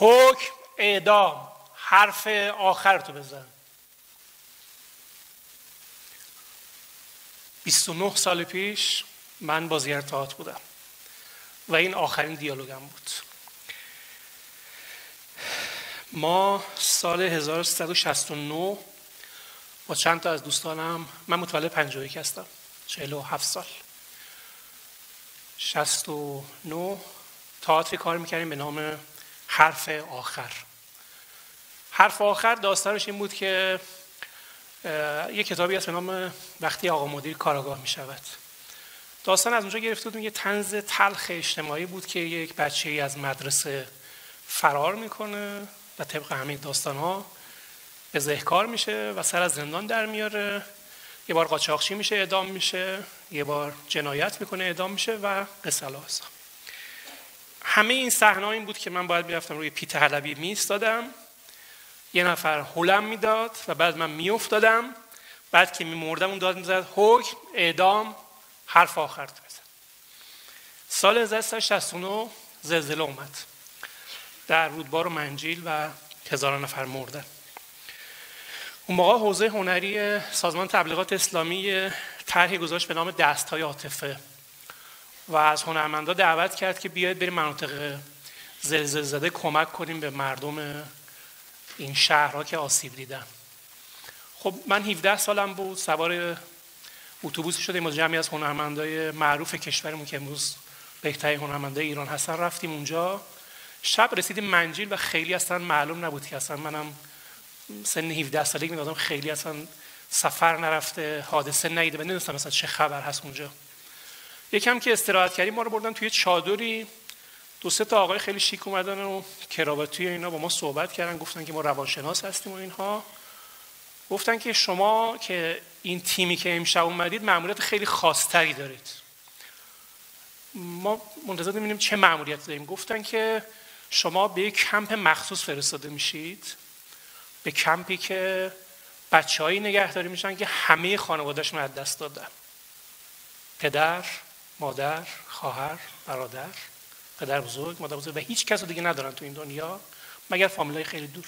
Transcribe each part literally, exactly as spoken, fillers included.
حکم اعدام، حرف آخر تو بزن. بیست و نه سال پیش من بازیگر تئاتر بودم و این آخرین دیالوگم بود. ما سال هزار و سیصد و شصت و نه با چند تا از دوستانم، من متولد پنجاه و یک هستم، چهل و هفت سال، شصت و نه تئاتر کار میکردیم به نام حرف آخر. حرف آخر داستانش این بود که یک کتابی هست به نام وقتی آقا مدیر کاراگاه میشود. داستان از اونجا گرفته بودیم، یه طنز تلخ اجتماعی بود که یک بچه‌ای از مدرسه فرار میکنه و طبق همین داستان‌ها بزهکار میشه و سر از زندان در میاره، یه بار قاچاقچی میشه اعدام میشه، یه بار جنایت میکنه اعدام میشه و قصه الهاذا. همه این صحنه این بود که من باید میرفتم روی پیت حلبی میایستادم، یه نفر هلم میداد و بعد من میافتادم، بعد که میمردم اون داد میزد حکم اعدام، حرف آخر تو بزن. سال هزار و سیصد و شصت و نه زلزله اومد در رودبار و منجیل و هزاران نفر مردن. اون موقع حوزه هنری سازمان تبلیغات اسلامی طرحی گذاشت به نام دست‌های عاطفه و از هنرمندا دعوت کرد که بیاید بریم مناطق زلزله زده کمک کنیم به مردم این شهرها که آسیب دیدن. خب من هفده سالم بود، سوار اتوبوسی شدیم از جمعی از هنرمندای معروف کشورمون که امروز بهترین هنرمندای ایران هستن، رفتیم اونجا. شب رسیدیم منجیل و خیلی اصلا معلوم نبود که اصلا منم سن هفده سالگی میدادم، خیلی اصلا سفر نرفته، حادثه ندیده و نمیدونستم مثلا چه خبر هست اونجا. یکم که استراحت کردیم ما رو بردن توی چادری، دو سه تا آقای خیلی شیک اومدن و کراواتی اینا با ما صحبت کردن، گفتن که ما روانشناس هستیم و اینها. گفتن که شما که این تیمی که امشب اومدید مأموریت خیلی خاص‌تری دارید. ما منتظر ببینیم چه مأموریتی داریم. گفتن که شما به یک کمپ مخصوص فرستاده میشید، به کمپی که بچه‌هایی نگهداری میشن که همه خانواده‌شون از دست دادن، پدر، مادر، خواهر، برادر، پدر بزرگ، مادر بزرگ و هیچ کس دیگه ندارن تو این دنیا مگر فامیلای خیلی دور.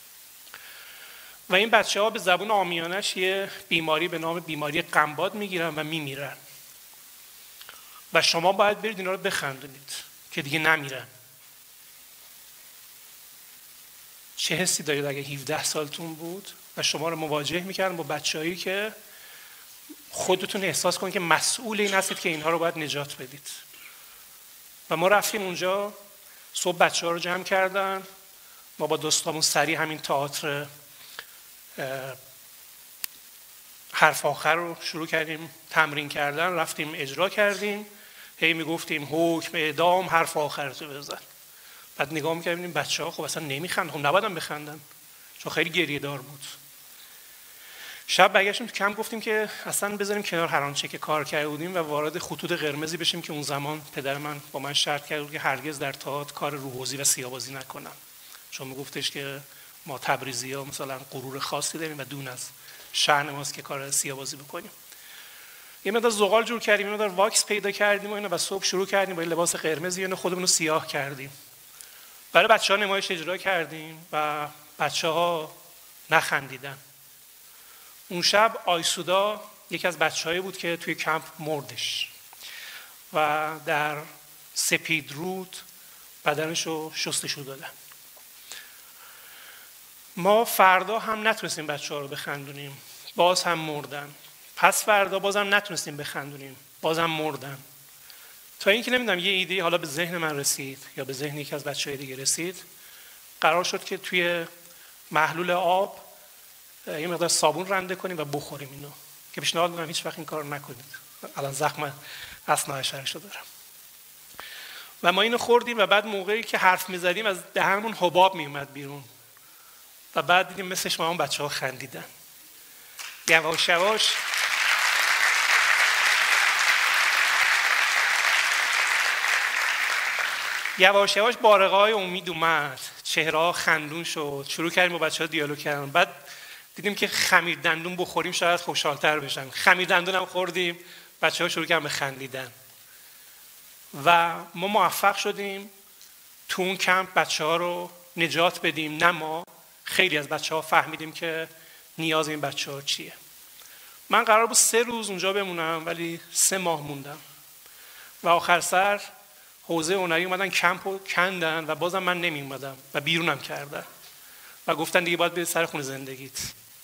و این بچه‌ها به زبون عامیانش یه بیماری به نام بیماری غمباد میگیرن و میمیرن و شما باید برید اینا رو بخندونید که دیگه نمیرن. چه حسی دارید اگه هفده سالتون بود و شما رو مواجه میکردن با بچه‌هایی که خودتون احساس کنید که مسئول این هستید که اینها رو باید نجات بدید؟ و ما رفتیم اونجا، صبح بچه‌ها رو جمع کردن، ما با دوستامون سریع همین تئاتر حرف آخر رو شروع کردیم تمرین کردن، رفتیم اجرا کردیم، هی میگفتیم حکم اعدام، حرف آخر رو بزن. بعد نگاه می‌کردیم بچه‌ها خب اصلا نمیخندن، خب نبایدم بخندن چون خیلی گریه دار بود. شب برگشتیم تو کمپ، گفتیم که اصلا بذاریم کنار هر آنچه که کار کرده بودیم و وارد خطوط قرمزی بشیم که اون زمان پدر من با من شرط کرده بود که هرگز در تئاتر کار روحوزی و سیاه‌بازی نکنم، چون میگفتش که ما تبریزی‌ها مثلا غرور خاصی داریم و دون از شأن ماست که کار سیاه‌بازی بکنیم. یه مقدار زغال جور کردیم، یه مقدار واکس پیدا کردیم و اینا و صبح شروع کردیم با لباس قرمزی اینو خودمون رو سیاه کردیم. برای بچه‌ها نمایش اجرا کردیم و بچه‌ها نخندیدن. اون شب آیسودا یکی از بچه‌هایی بود که توی کمپ مردش و در سپید رود بدنش رو شستشو دادن. ما فردا هم نتونستیم بچه‌ها رو بخندونیم، باز هم مردن. پس فردا بازم نتونستیم بخندونیم، بازم مردن. تا اینکه نمیدونم یه ایده حالا به ذهن من رسید یا به ذهن یکی از بچه‌های دیگه رسید، قرار شد که توی محلول آب یه مقدار صابون رنده کنیم و بخوریم اینو، که پیشنهاد می‌کنم هیچ وقت این کارو نکنید. الان زخم اثنا عشرش رو دارم. و ما اینو خوردیم و بعد موقعی که حرف می‌زدیم از دهنمون حباب میومد بیرون و بعد دیدیم مثل شما هم بچه‌ها خندیدن. یواش یواش یواش یواش بارقه‌های امید اومد، چهره‌ها خندون شد، شروع کردیم با بچه‌ها دیالوگ کردن. بعد دیدیم که خمیر دندون بخوریم شاید خوشحال‌تر بشن. خمیر دندون هم خوردیم، بچه‌ها شروع کردن به خندیدن و ما موفق شدیم تو اون کمپ بچه‌ها رو نجات بدیم، نه ما. خیلی از بچه‌ها فهمیدیم که نیاز این بچه‌ها چیه. من قرار بود سه روز اونجا بمونم ولی سه ماه موندم و آخر سر حوزه هنری اومدن کمپو کندن و بازم من نمی اومدم و بیرونم کردن و گفتن دیگه باید به سر خونه زندگیت.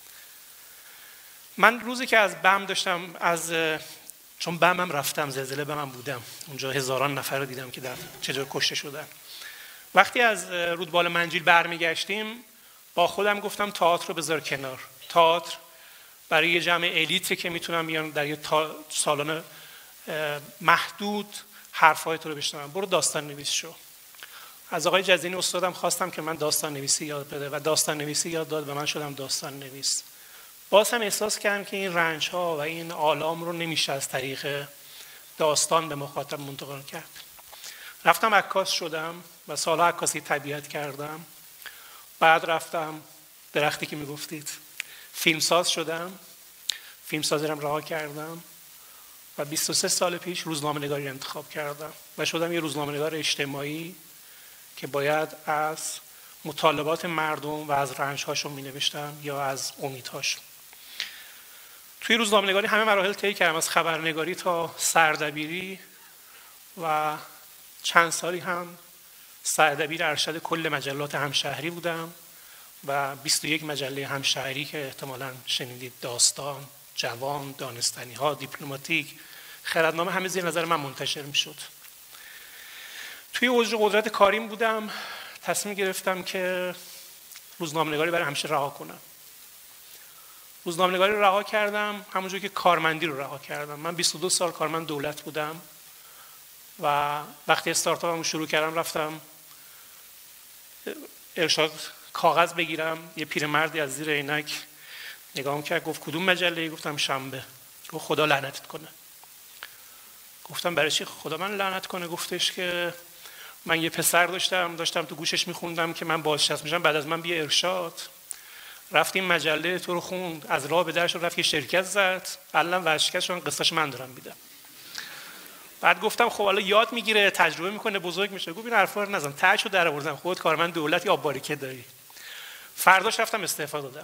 من روزی که از بم داشتم از چون بمم رفتم، زلزله بمم بودم اونجا، هزاران نفر رو دیدم که در چجور کشته شدن. وقتی از رودبال منجیل برمیگشتیم با خودم گفتم تئاتر رو بذار کنار. تئاتر برای یه جمع الیته که میتونم بیان در یه سالن محدود حرفای تو رو بشنوم، برو داستان نویس شو. از آقای جزینی استادم خواستم که من داستان نویسی یاد بده و داستان نویسی یاد داد و من شدم داستان نویس. باز هم احساس کردم که این رنج ها و این آلام رو نمیشه از طریق داستان به مخاطب منتقل کرد. رفتم عکاس شدم و سالها عکاسی طبیعت کردم. بعد رفتم درختی که میگفتید فیلمساز شدم. فیلمسازی رو رها کردم و بیست و سه سال پیش روزنامه‌نگاری رو انتخاب کردم و شدم یه روزنامه‌نگار اجتماعی که باید از مطالبات مردم و از رنج‌هاشون می‌نوشتم یا از امیدهاشون. توی روزنامه‌نگاری همه مراحل طی کردم، از خبرنگاری تا سردبیری و چند سالی هم سردبیر ارشد کل مجلات همشهری بودم و بیست و یک مجله همشهری که احتمالاً شنیدید، داستان، جوان، دانستنی‌ها، دیپلماتیک، خردنامه، همه زیر نظر من منتشر می‌شد. توی اوج قدرت کاریم بودم، تصمیم گرفتم که روزنامه‌نگاری برای همیشه رها کنم. روزنامه‌نگاری رو رها کردم همونجور که کارمندی رو رها کردم. من بیست و دو سال کارمند دولت بودم و وقتی استارتاپم رو شروع کردم رفتم ارشاد کاغذ بگیرم. یه پیرمردی از زیر عینک نگاهم کرد، گفت کدوم مجله؟ گفتم شنبه. گفت خدا لعنتت کنه. گفتم برای چی خدا من لعنت کنه؟ گفتش که من یه پسر داشتم داشتم تو گوشش میخوندم که من بازنشسته میشم، بعد از من بیا ارشاد. رفتیم مجله تو رو خوند، از راه به درش رفت، یه شرکت زد، الان ورشکستشون قصهش من دارم میدم. بعد گفتم خب حالا یاد میگیره، تجربه میکنه، بزرگ میشه. گفت این حرفا رو نزن، تهشو در آوردم، خودت کارمند دولتی آب باریکه داری. فرداش رفتم استعفا دادم.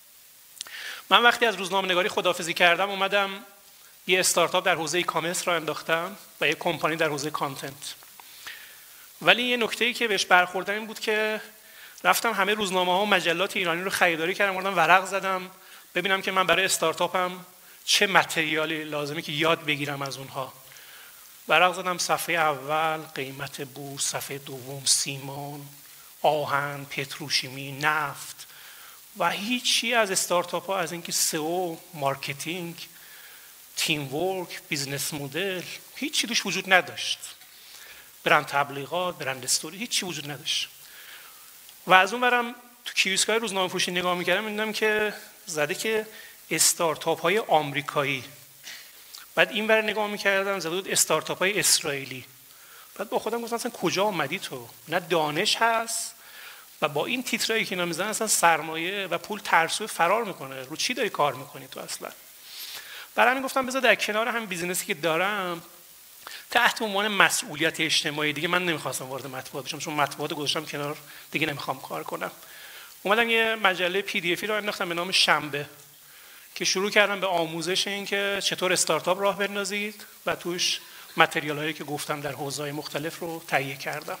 من وقتی از روزنامه‌نگاری خداحافظی کردم اومدم یه استارتاپ در حوزه ای کامرس را انداختم و یه کمپانی در حوزه کانتنت. ولی یه نکته‌ای که بهش برخوردم این بود که رفتم همه روزنامه‌ها و مجلات ایرانی رو خریداری کردم، اومدم ورق زدم ببینم که من برای استارتاپم چه متریالی لازمه که یاد بگیرم از اونها. ورق زدم صفحه اول قیمت بورس، صفحه دوم سیمان، آهن، پتروشیمی، نفت و هیچی از استارتاپ ها، از اینکه سئو، مارکتینگ، تیم ورک، بیزنس مدل، هیچی توش وجود نداشت. برند تبلیغات، برند استوری، هیچی وجود نداشت. و از اون برم تو کیوسک‌های روزنامه فروشی نگاه می‌کردم می‌دیدم که زده که استارتاپ های آمریکایی. بعد این ور نگاه می‌کردم زده بود استارتاپ های اسرائیلی. بعد با خودم گفتم اصلا کجا اومدی تو؟ نه دانش هست و با این تیترایی که اینا میزنن اصلا سرمایه و پول ترسو فرار میکنه. رو چی داری کار میکنی تو اصلا؟ برای همین گفتم بذار در کنار هم بیزینسی که دارم تحت عنوان مسئولیت اجتماعی، دیگه من نمیخواستم وارد مطبوعات بشم چون مطبوعات گذاشتم کنار، دیگه نمیخوام کار کنم. اومدم یه مجله پی دی افی رو انداختم به نام شنبه که شروع کردم به آموزش این که چطور استارتاپ راه بندازید و توش متریالایی که گفتم در حوزه‌های مختلف رو تهیه کردم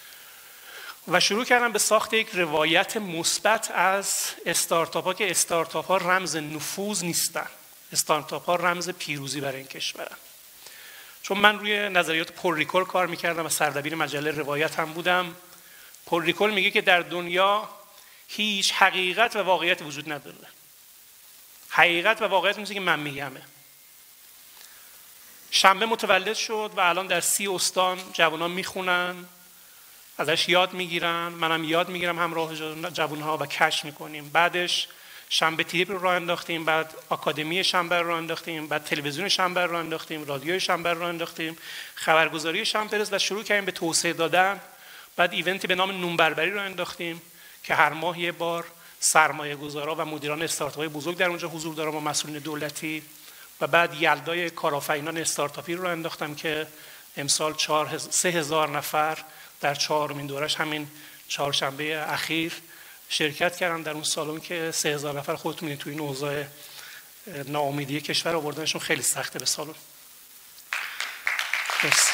و شروع کردم به ساخت یک روایت مثبت از استارتاپ ها که استارتاپ ها رمز نفوذ نیستن، استارتاپ ها رمز پیروزی برای این کشورن. چون من روی نظریات پل ریکول کار میکردم و سردبیر مجله روایت هم بودم. پل ریکول میگه که در دنیا هیچ حقیقت و واقعیت وجود نداره. حقیقت و واقعیت میشه که من میگمه. شنبه متولد شد و الان در سی استان جوانان میخونن، ازش یاد میگیرن، منم یاد میگیرم همراه جوانها و کشف میکنیم. بعدش شنبه تیپ رو راه انداختیم، بعد آکادمی شنبه رو راه انداختیم، بعد تلویزیون شنبه رو راه انداختیم، رادیوی شنبه رو راه انداختیم، خبرگزاری شنبه و شروع کردیم به توسعه دادن. بعد ایونتی به نام نون بربری رو انداختیم که هر ماه یه بار سرمایه گذارا و مدیران استارتاپ‌های بزرگ در اونجا حضور دارن و مسئولین دولتی. و بعد یلدای کارآفرینان استارتاپی رو انداختم که امسال سه هزار نفر در چهارمین دورش همین چهارشنبه اخیر شرکت کردن در اون سالن که سه هزار نفر خودتون می‌دونید توی این اوضاع ناامیدی کشور آوردنشون خیلی سخته به سالن. مرسی.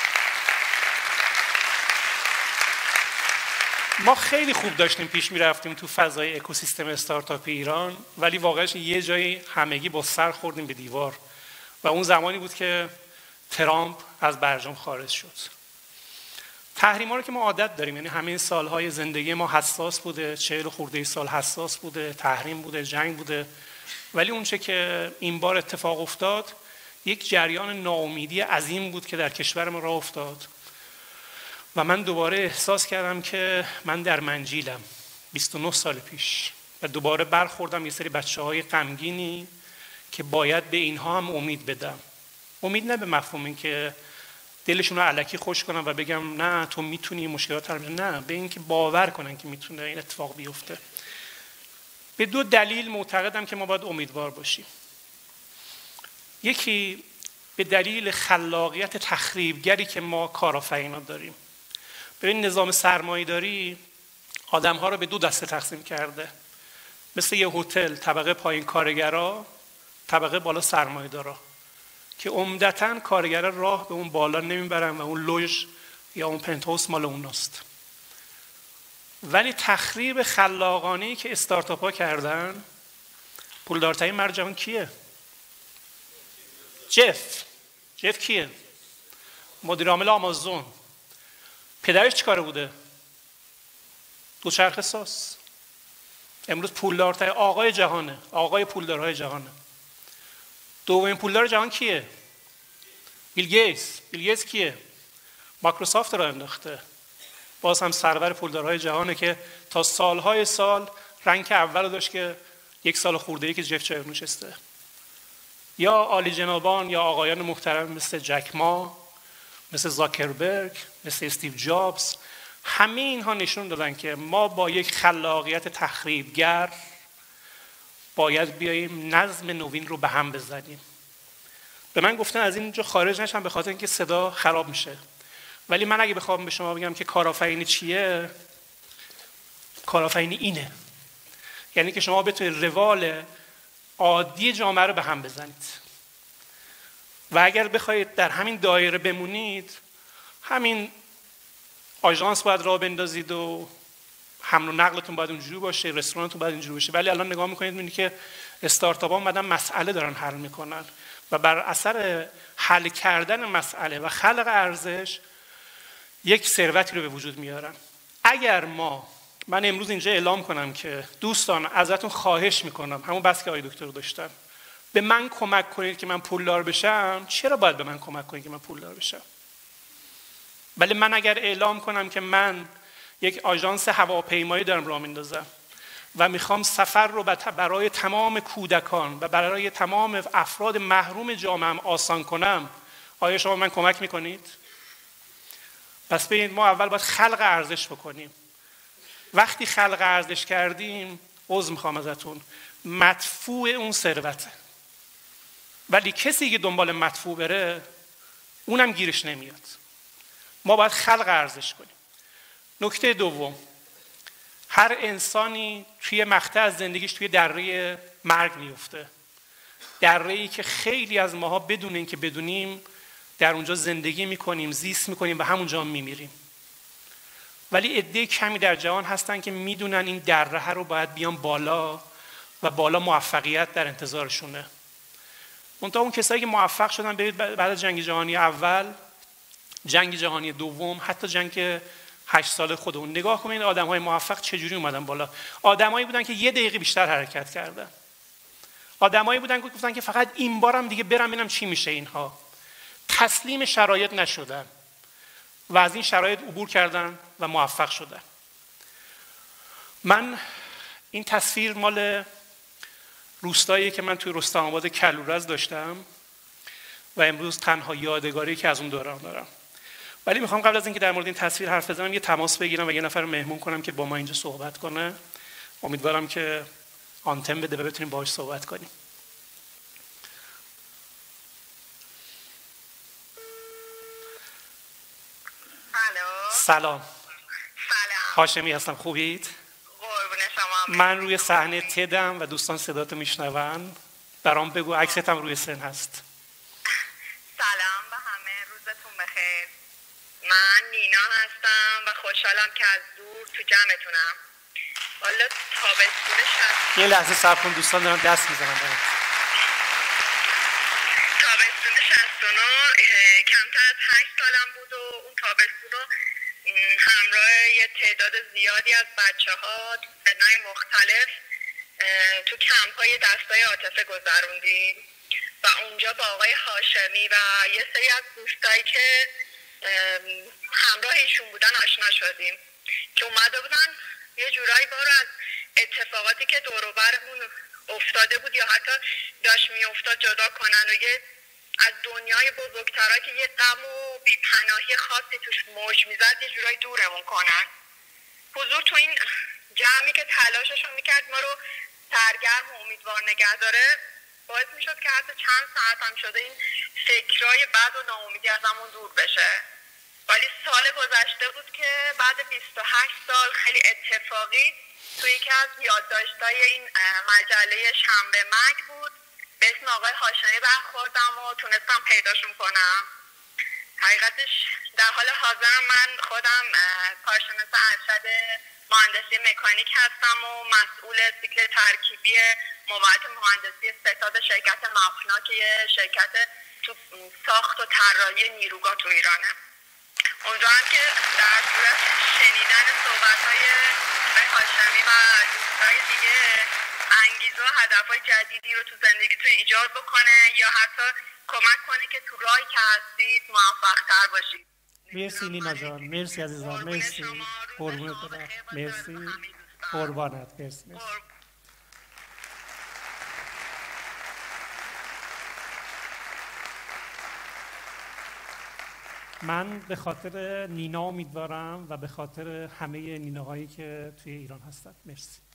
ما خیلی خوب داشتیم پیش می‌رفتیم تو فضای اکوسیستم استارتاپی ایران، ولی واقعاش یه جایی همگی با سر خوردیم به دیوار و اون زمانی بود که ترامپ از برجام خارج شد. تحریم‌ها رو که ما عادت داریم، یعنی همه سالهای زندگی ما حساس بوده، چهل خورده سال حساس بوده، تحریم بوده، جنگ بوده، ولی اون چه که این بار اتفاق افتاد یک جریان ناامیدی عظیم بود که در کشور ما راه افتاد و من دوباره احساس کردم که من در منجیلم بیست و نه سال پیش و دوباره برخوردم یه سری بچه‌های غمگینی که باید به اینها هم امید بدم. امید نه به مفهوم این که دلشون رو الکی خوش کنم و بگم نه تو میتونی مشکلات حل، نه، به این که باور کنن که میتونه این اتفاق بیفته. به دو دلیل معتقدم که ما باید امیدوار باشیم. یکی به دلیل خلاقیت تخریبگری که ما کارآفرینا داریم. ببین نظام سرمایه‌داری آدم‌ها رو به دو دسته تقسیم کرده. مثل یه هتل، طبقه پایین کارگرا، طبقه بالا سرمایه‌دارا، که عمدتاً کارگرا راه به اون بالا نمیبرن و اون لوژ یا اون پنتهاوس مال اوناست. ولی تخریب خلاقانه‌ای که استارتاپ‌ها کردن، پولدارترین مرد جهان کیه؟ جف. جف کیه؟ مدیر عامل آمازون. پدرش چیکاره بوده؟ دوچرخه ساز. امروز پولدارترین آقای جهانه، آقای پولدارهای جهانه. دومین پولدار جهان کیه؟ بیل گیتس. بیل گیتس کیه؟ مایکروسافت رو انداخته. باز هم سرور پولدارهای جهانه که تا سالهای سال رنک اول داشت که یک سال خورده ای که جف جای نشسته. یا عالی جنابان یا آقایان محترم مثل جک ما، مثل زاکربرگ، مثل استیو جابز، همه اینها نشون دادن که ما با یک خلاقیت تخریبگر باید بیاییم نظم نوین رو به هم بزنیم. به من گفتن از اینجا خارج نشم به خاطر اینکه صدا خراب میشه، ولی من اگه بخوام به شما بگم که کارآفرینی چیه، کارآفرینی اینه، یعنی که شما بتونید روال عادی جامعه رو به هم بزنید و اگر بخواید در همین دایره بمونید، همین آژانس باید راه بندازید و حمل و نقلتون باید اونجوری باشه، رستورانتون باید اینجوری باشه. ولی الان نگاه میکنید میبینید که استارتاپ‌ها اومدن مسئله دارن حل میکنن و بر اثر حل کردن مسئله و خلق ارزش یک ثروتی رو به وجود میارن. اگر ما، من امروز اینجا اعلام کنم که دوستان ازتون خواهش میکنم، همون بس که آقای دکتر رو داشتم، به من کمک کنید که من پولدار بشم، چرا باید به من کمک کنید که من پولدار بشم؟ ولی من اگر اعلام کنم که من یک آژانس هواپیمایی دارم راه میندازم و میخوام سفر رو برای تمام کودکان و برای تمام افراد محروم جامعه‌ام آسان کنم، آیا شما من کمک میکنید؟ پس ببینید ما اول باید خلق ارزش بکنیم. وقتی خلق ارزش کردیم، عذر میخوام ازتون، مدفوع اون ثروته. ولی کسی که دنبال مدفوع بره اونم گیرش نمیاد. ما باید خلق ارزش کنیم. نکته دوم، هر انسانی توی مقطع از زندگیش توی دره مرگ میفته. دره‌ای که خیلی از ماها بدون اینکه بدونیم در اونجا زندگی میکنیم، زیست میکنیم و همونجا هم میمیریم. ولی عده کمی در جهان هستن که میدونن این دره رو باید بیان بالا و بالا موفقیت در انتظارشونه. منتها اون کسایی که موفق شدن، برید بعد از جنگ جهانی اول، جنگ جهانی دوم، حتی جنگ هشت سال خودمون نگاه کنید آدم‌های موفق چجوری اومدن بالا. آدمایی بودن که یه دقیقه بیشتر حرکت کردن. آدمایی بودن که گفتن که فقط این بارم دیگه برم ببینم چی میشه. اینها تسلیم شرایط نشدن و از این شرایط عبور کردن و موفق شدن. من این تصویر مال روستایی که من توی رستم آباد کلورز داشتم و امروز تنها یادگاری که از اون دوران دارم. ولی میخوام قبل از اینکه در مورد این تصویر حرف بزنم یه تماس بگیرم و یه نفر رو مهمون کنم که با ما اینجا صحبت کنه. امیدوارم که آنتن بده و بتونیم باهاش صحبت کنیم. الو. سلام. سلام. هاشمی هستم. خوبید؟ قربون شما. من روی صحنه تدم و دوستان صداتو میشنون. برام بگو، عکست هم روی سن هست. سلام به همه، روزتون بخیر. من نینا هستم و خوشحالم که از دور تو جمعتونم. والا تابستون شصت یه لحظه صبر کن، دوستان دارن دست میزنن. تابستون شصت و نه کمتر از هشت سالم بود و اون تابستون رو همراه یه تعداد زیادی از بچه ها تو سنهای مختلف تو کمپ های دستای عاطفه گذروندیم و اونجا با آقای هاشمی و یه سری از دوستایی که همراه ایشون بودن آشنا شدیم که اومده بودن یه جورایی بارو از اتفاقاتی که دور و برمون افتاده بود یا حتی داشت می افتاد جدا کنن و یه از دنیای بزرگترها که یه غم و بی‌پناهی خاصی توش موج میزد یه جورایی دورمون کنن. حضور تو این جمعی که تلاششون میکرد ما رو سرگرم و امیدوار نگه داره باعث میشد که حتی چند ساعت هم شده این فکرای بد و ناامیدی از همون دور بشه. ولی سال گذشته بود که بعد بیست و هشت سال خیلی اتفاقی توی یکی از یادداشت‌های این مجله شنبه مگ بود به اسم آقای هاشمی برخوردم و تونستم پیداشون کنم. حقیقتش در حال حاضر من خودم کارشناس ارشد مهندسی مکانیک هستم و مسئول سیکل ترکیبی مواد مهندسی ستاد شرکت مافنا که یه شرکت تو ساخت و طراحی نیروگاه تو ایرانه. امیدوارم که در صورت شنیدن صحبت‌های آقای هاشمی و دوستای دیگه انگیزه و هدف‌های جدیدی رو تو زندگیتون ایجاد بکنه یا حتی کمک کنه که تو راهی که هستید موفق‌تر باشید. مرسی نینا جان، مرسی عزیزم، مرسی. قربونت برم. مرسی. قربانت. مرسی. مرسی. من به خاطر نینا امیدوارم و به خاطر همه نیناهایی که توی ایران هستن. مرسی.